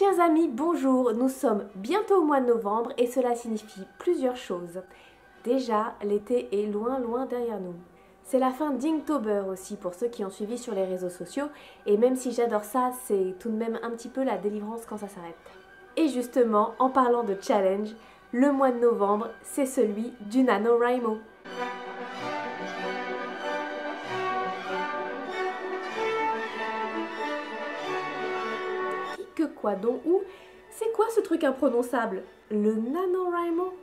Chers amis, bonjour, nous sommes bientôt au mois de novembre et cela signifie plusieurs choses. Déjà, l'été est loin derrière nous. C'est la fin d'Inktober aussi pour ceux qui ont suivi sur les réseaux sociaux et même si j'adore ça, c'est tout de même un petit peu la délivrance quand ça s'arrête. Et justement, en parlant de challenge, le mois de novembre, c'est celui du NaNoWriMo. Que quoi donc ou c'est quoi ce truc imprononçable? Le NaNoWriMo?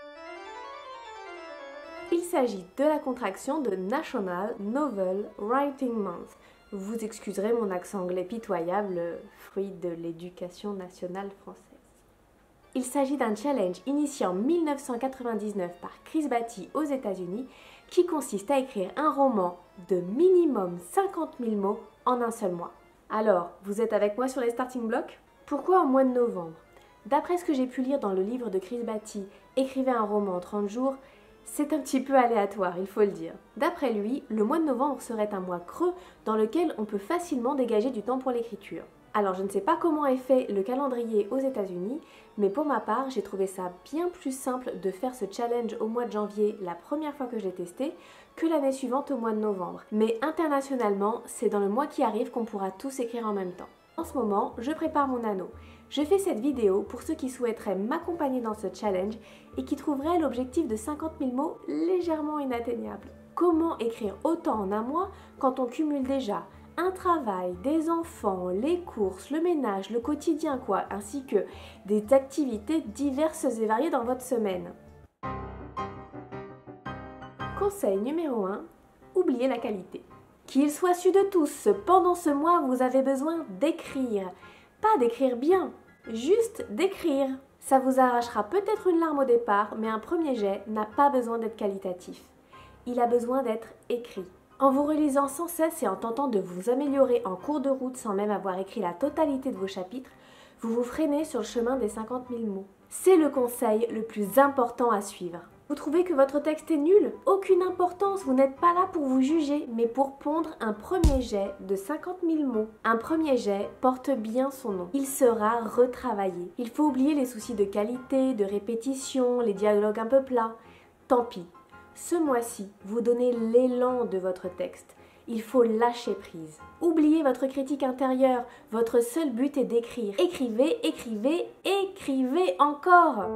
Il s'agit de la contraction de National Novel Writing Month. Vous excuserez mon accent anglais pitoyable, fruit de l'éducation nationale française. Il s'agit d'un challenge initié en 1999 par Chris Batty aux États-Unis qui consiste à écrire un roman de minimum 50 000 mots en un seul mois. Alors, vous êtes avec moi sur les starting blocks? Pourquoi au mois de novembre? D'après ce que j'ai pu lire dans le livre de Chris Batty, Écrivez un roman en 30 jours, c'est un petit peu aléatoire, il faut le dire. D'après lui, le mois de novembre serait un mois creux dans lequel on peut facilement dégager du temps pour l'écriture. Alors je ne sais pas comment est fait le calendrier aux États-Unis, mais pour ma part, j'ai trouvé ça bien plus simple de faire ce challenge au mois de janvier la première fois que je l'ai testé que l'année suivante au mois de novembre. Mais internationalement, c'est dans le mois qui arrive qu'on pourra tous écrire en même temps. En ce moment, je prépare mon anneau. Je fais cette vidéo pour ceux qui souhaiteraient m'accompagner dans ce challenge et qui trouveraient l'objectif de 50 000 mots légèrement inatteignable. Comment écrire autant en un mois quand on cumule déjà un travail, des enfants, les courses, le ménage, le quotidien quoi, ainsi que des activités diverses et variées dans votre semaine. Conseil numéro 1, oubliez la qualité. Qu'il soit su de tous, pendant ce mois vous avez besoin d'écrire. Pas d'écrire bien, juste d'écrire. Ça vous arrachera peut-être une larme au départ, mais un premier jet n'a pas besoin d'être qualitatif. Il a besoin d'être écrit. En vous relisant sans cesse et en tentant de vous améliorer en cours de route sans même avoir écrit la totalité de vos chapitres, vous vous freinez sur le chemin des 50 000 mots. C'est le conseil le plus important à suivre. Vous trouvez que votre texte est nul? Aucune importance, vous n'êtes pas là pour vous juger, mais pour pondre un premier jet de 50 000 mots. Un premier jet porte bien son nom. Il sera retravaillé. Il faut oublier les soucis de qualité, de répétition, les dialogues un peu plats. Tant pis. Ce mois-ci, vous donnez l'élan de votre texte. Il faut lâcher prise. Oubliez votre critique intérieure. Votre seul but est d'écrire. Écrivez, écrivez, écrivez encore!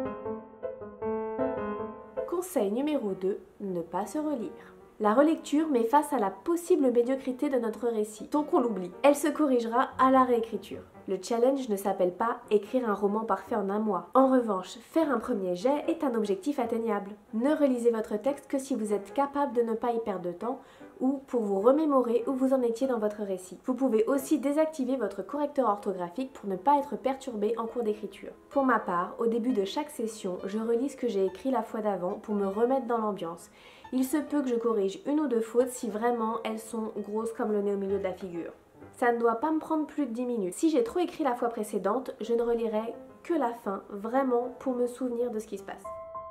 Conseil numéro 2, ne pas se relire. La relecture met face à la possible médiocrité de notre récit, donc on l'oublie. Elle se corrigera à la réécriture. Le challenge ne s'appelle pas écrire un roman parfait en un mois. En revanche, faire un premier jet est un objectif atteignable. Ne relisez votre texte que si vous êtes capable de ne pas y perdre de temps ou pour vous remémorer où vous en étiez dans votre récit. Vous pouvez aussi désactiver votre correcteur orthographique pour ne pas être perturbé en cours d'écriture. Pour ma part, au début de chaque session, je relis ce que j'ai écrit la fois d'avant pour me remettre dans l'ambiance. Il se peut que je corrige une ou deux fautes si vraiment elles sont grosses comme le nez au milieu de la figure. Ça ne doit pas me prendre plus de 10 minutes. Si j'ai trop écrit la fois précédente, je ne relirai que la fin, vraiment pour me souvenir de ce qui se passe.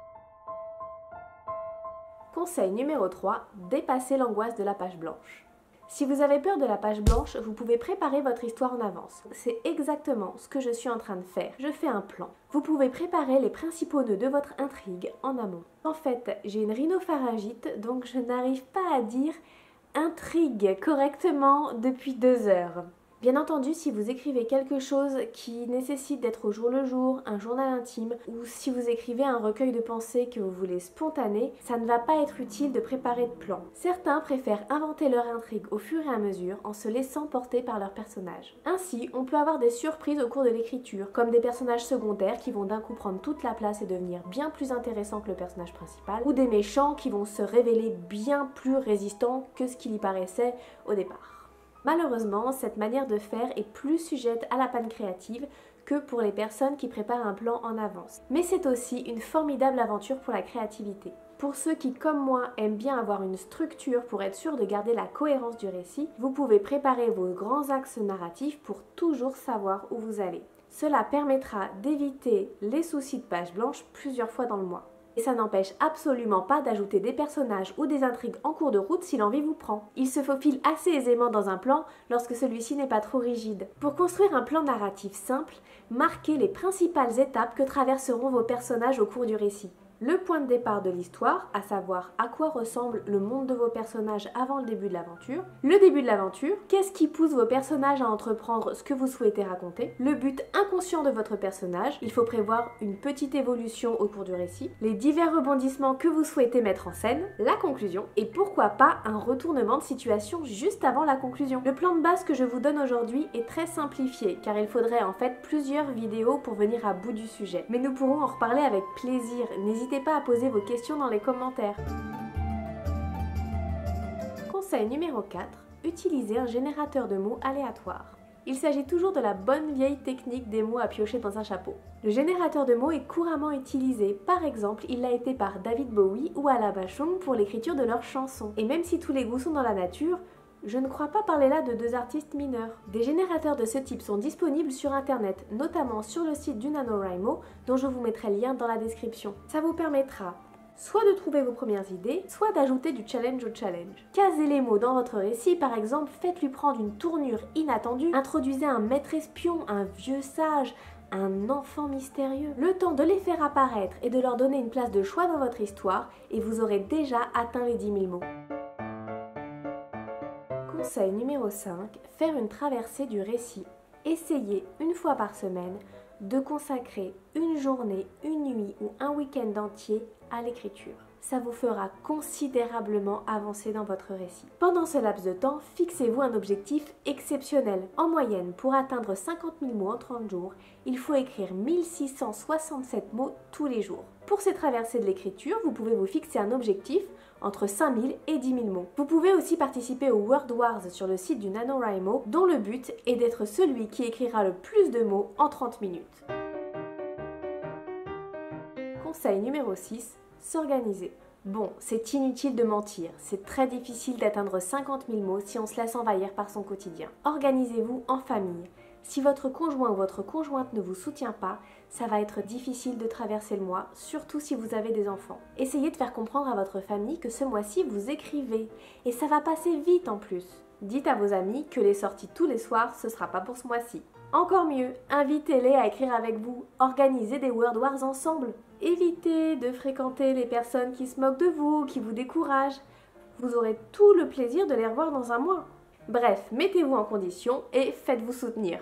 Conseil numéro 3, dépassez l'angoisse de la page blanche. Si vous avez peur de la page blanche, vous pouvez préparer votre histoire en avance. C'est exactement ce que je suis en train de faire. Je fais un plan. Vous pouvez préparer les principaux nœuds de votre intrigue en amont. En fait, j'ai une rhinopharyngite, donc je n'arrive pas à dire intrigue correctement depuis 2 heures. Bien entendu, si vous écrivez quelque chose qui nécessite d'être au jour le jour, un journal intime, ou si vous écrivez un recueil de pensées que vous voulez spontané, ça ne va pas être utile de préparer de plan. Certains préfèrent inventer leur intrigue au fur et à mesure en se laissant porter par leur personnage. Ainsi, on peut avoir des surprises au cours de l'écriture, comme des personnages secondaires qui vont d'un coup prendre toute la place et devenir bien plus intéressants que le personnage principal, ou des méchants qui vont se révéler bien plus résistants que ce qu'il y paraissait au départ. Malheureusement, cette manière de faire est plus sujette à la panne créative que pour les personnes qui préparent un plan en avance. Mais c'est aussi une formidable aventure pour la créativité. Pour ceux qui, comme moi, aiment bien avoir une structure pour être sûr de garder la cohérence du récit, vous pouvez préparer vos grands axes narratifs pour toujours savoir où vous allez. Cela permettra d'éviter les soucis de page blanche plusieurs fois dans le mois. Et ça n'empêche absolument pas d'ajouter des personnages ou des intrigues en cours de route si l'envie vous prend. Il se faufile assez aisément dans un plan lorsque celui-ci n'est pas trop rigide. Pour construire un plan narratif simple, marquez les principales étapes que traverseront vos personnages au cours du récit. Le point de départ de l'histoire, à savoir à quoi ressemble le monde de vos personnages avant le début de l'aventure. Le début de l'aventure, qu'est-ce qui pousse vos personnages à entreprendre ce que vous souhaitez raconter. Le but inconscient de votre personnage, il faut prévoir une petite évolution au cours du récit. Les divers rebondissements que vous souhaitez mettre en scène. La conclusion, et pourquoi pas un retournement de situation juste avant la conclusion. Le plan de base que je vous donne aujourd'hui est très simplifié, car il faudrait en fait plusieurs vidéos pour venir à bout du sujet. Mais nous pourrons en reparler avec plaisir. N'hésitez pas à poser vos questions dans les commentaires. Conseil numéro 4. Utilisez un générateur de mots aléatoire. Il s'agit toujours de la bonne vieille technique des mots à piocher dans un chapeau. Le générateur de mots est couramment utilisé. Par exemple, il l'a été par David Bowie ou Ala Bashung pour l'écriture de leurs chansons. Et même si tous les goûts sont dans la nature, je ne crois pas parler là de deux artistes mineurs. Des générateurs de ce type sont disponibles sur internet, notamment sur le site du NaNoWriMo, dont je vous mettrai le lien dans la description. Ça vous permettra soit de trouver vos premières idées, soit d'ajouter du challenge au challenge. Casez les mots dans votre récit, par exemple, faites-lui prendre une tournure inattendue, introduisez un maître espion, un vieux sage, un enfant mystérieux. Le temps de les faire apparaître et de leur donner une place de choix dans votre histoire, et vous aurez déjà atteint les 10 000 mots. Conseil numéro 5, faire une traversée du récit. Essayez une fois par semaine de consacrer une journée, une nuit ou un week-end entier à l'écriture. Ça vous fera considérablement avancer dans votre récit. Pendant ce laps de temps, fixez-vous un objectif exceptionnel. En moyenne, pour atteindre 50 000 mots en 30 jours, il faut écrire 1667 mots tous les jours. Pour ces traversées de l'écriture, vous pouvez vous fixer un objectif entre 5 000 et 10 000 mots. Vous pouvez aussi participer au Word Wars sur le site du NaNoWriMo, dont le but est d'être celui qui écrira le plus de mots en 30 minutes. Conseil numéro 6, s'organiser. Bon, c'est inutile de mentir, c'est très difficile d'atteindre 50 000 mots si on se laisse envahir par son quotidien. Organisez-vous en famille. Si votre conjoint ou votre conjointe ne vous soutient pas, ça va être difficile de traverser le mois, surtout si vous avez des enfants. Essayez de faire comprendre à votre famille que ce mois-ci vous écrivez, et ça va passer vite en plus. Dites à vos amis que les sorties tous les soirs, ce sera pas pour ce mois-ci. Encore mieux, invitez-les à écrire avec vous, organisez des Word Wars ensemble. Évitez de fréquenter les personnes qui se moquent de vous, qui vous découragent. Vous aurez tout le plaisir de les revoir dans un mois. Bref, mettez-vous en condition et faites-vous soutenir.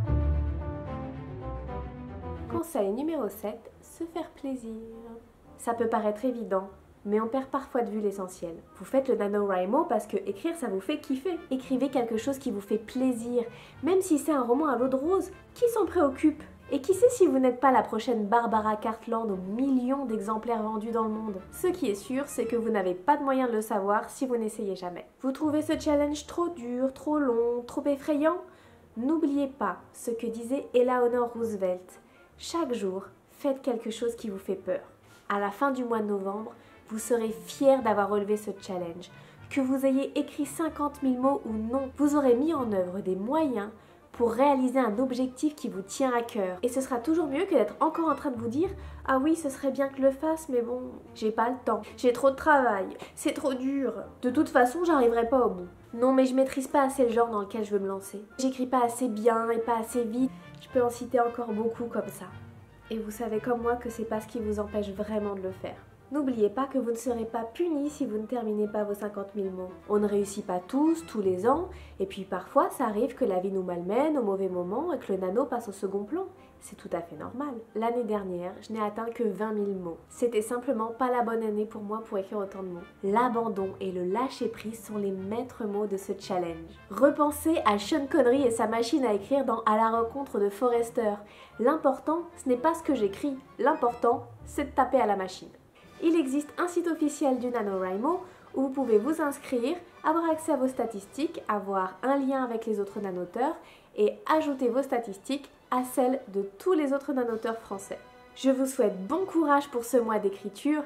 Conseil numéro 7, se faire plaisir. Ça peut paraître évident, mais on perd parfois de vue l'essentiel. Vous faites le NaNoWriMo parce que écrire ça vous fait kiffer. Écrivez quelque chose qui vous fait plaisir, même si c'est un roman à l'eau de rose, qui s'en préoccupe? Et qui sait si vous n'êtes pas la prochaine Barbara Cartland aux millions d'exemplaires vendus dans le monde? Ce qui est sûr, c'est que vous n'avez pas de moyen de le savoir si vous n'essayez jamais. Vous trouvez ce challenge trop dur, trop long, trop effrayant? N'oubliez pas ce que disait Eleanor Roosevelt. Chaque jour, faites quelque chose qui vous fait peur. À la fin du mois de novembre, vous serez fiers d'avoir relevé ce challenge. Que vous ayez écrit 50 000 mots ou non, vous aurez mis en œuvre des moyens pour réaliser un objectif qui vous tient à cœur. Et ce sera toujours mieux que d'être encore en train de vous dire « Ah oui, ce serait bien que je le fasse, mais bon, j'ai pas le temps, j'ai trop de travail, c'est trop dur. De toute façon, j'arriverai pas au bout. Non, mais je maîtrise pas assez le genre dans lequel je veux me lancer. J'écris pas assez bien et pas assez vite. » Je peux en citer encore beaucoup comme ça. Et vous savez comme moi que c'est pas ce qui vous empêche vraiment de le faire. N'oubliez pas que vous ne serez pas puni si vous ne terminez pas vos 50 000 mots. On ne réussit pas tous les ans, et puis parfois ça arrive que la vie nous malmène au mauvais moment et que le nano passe au second plan. C'est tout à fait normal. L'année dernière, je n'ai atteint que 20 000 mots. C'était simplement pas la bonne année pour moi pour écrire autant de mots. L'abandon et le lâcher-prise sont les maîtres mots de ce challenge. Repensez à Sean Connery et sa machine à écrire dans À la rencontre de Forrester. L'important, ce n'est pas ce que j'écris. L'important, c'est de taper à la machine. Il existe un site officiel du NaNoWriMo où vous pouvez vous inscrire, avoir accès à vos statistiques, avoir un lien avec les autres nanoteurs et ajouter vos statistiques à celles de tous les autres nanoteurs français. Je vous souhaite bon courage pour ce mois d'écriture.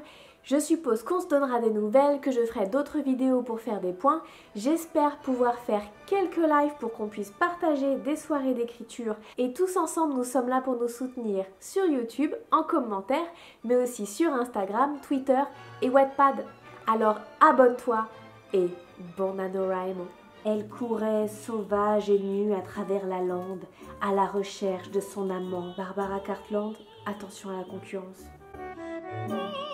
Je suppose qu'on se donnera des nouvelles, que je ferai d'autres vidéos pour faire des points. J'espère pouvoir faire quelques lives pour qu'on puisse partager des soirées d'écriture. Et tous ensemble, nous sommes là pour nous soutenir sur YouTube, en commentaire, mais aussi sur Instagram, Twitter et Wattpad. Alors abonne-toi et bon NaNoWriMo. Elle courait sauvage et nue à travers la lande, à la recherche de son amant. Barbara Cartland, attention à la concurrence.